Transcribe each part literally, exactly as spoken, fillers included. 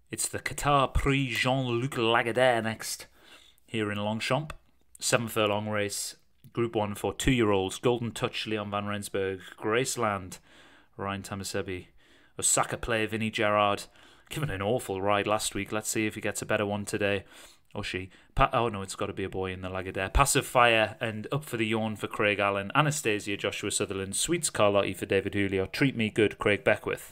It's the Qatar Prix Jean-Luc Lagardère next here in Longchamp. Seven furlong race, Group one for two-year-olds. Golden Touch, Leon Van Rensburg. Graceland, Ryan Tamasebi. Osaka Play, Vinnie Gerard. Given an awful ride last week. Let's see if he gets a better one today. Or she. Pa oh no, it's got to be a boy in the Lagardère. Passive Fire and Up for the Yawn for Craig Allen. Anastasia, Joshua Sutherland. Sweets Carlotti for David Julio. Treat Me Good, Craig Beckwith.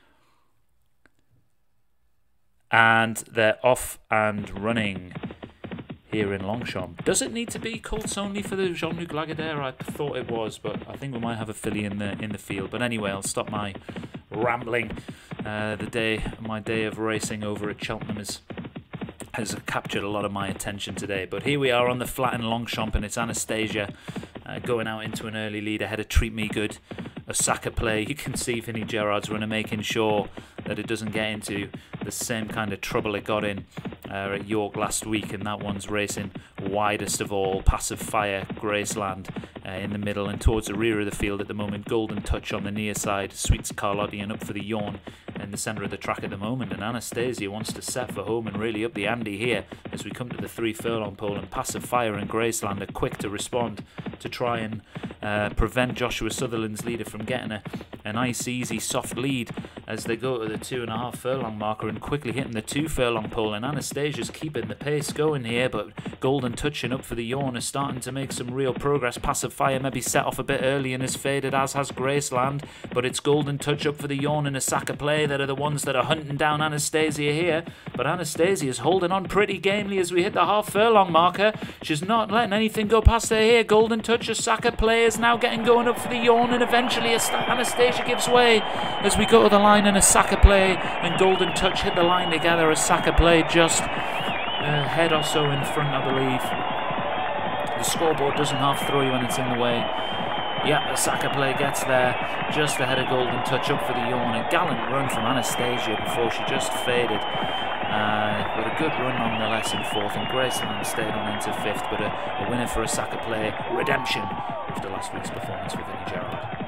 And they're off and running here in Longchamp. Does it need to be colts only for the Jean-Luc Lagardère? I thought it was, but I think we might have a filly in the in the field. But anyway, I'll stop my rambling. Uh, the day, my day of racing over at Cheltenham is, has captured a lot of my attention today. But here we are on the flat in Longchamp, and it's Anastasia uh, going out into an early lead ahead of Treat Me Good. Osaka Play. You can see Vinnie Gerard's runner making sure that it doesn't get into the same kind of trouble it got in uh, at York last week, and that one's racing widest of all. Passive Fire, Graceland uh, in the middle, and towards the rear of the field at the moment, Golden Touch on the near side, Sweets Carlotti and Up for the Yawn in the centre of the track at the moment, and Anastasia wants to set for home and really up the ante here as we come to the three furlong pole, and Passive Fire and Graceland are quick to respond to try and uh, prevent Joshua Sutherland's leader from getting a, a nice easy soft lead as they go to the two and a half furlong marker and quickly hitting the two furlong pole, and Anastasia's keeping the pace going here, but Golden Touch and Up for the Yawn is starting to make some real progress. Passive Fire maybe set off a bit early and has faded, as has Graceland, but it's Golden Touch, Up for the Yawn and Osaka Play that are the ones that are hunting down Anastasia here, but Anastasia is holding on pretty gamely as we hit the half furlong marker. She's not letting anything go past her here. Golden Touch, Osaka Play is now getting going Up for the Yawn, and eventually Anastasia gives way as we go to the line, and Osaka Play and Golden Touch hit the line together. Osaka Play just a head or so in front, I believe. The scoreboard doesn't half throw you when it's in the way. Yeah, Osaka Play gets there just ahead of Golden Touch, Up for the Yawn. A gallant run from Anastasia before she just faded. Uh, but a good run nonetheless in fourth, and Graceland stayed on into fifth, but a, a winner for Osaka Play. Redemption after last week's performance for Vinnie Gerard.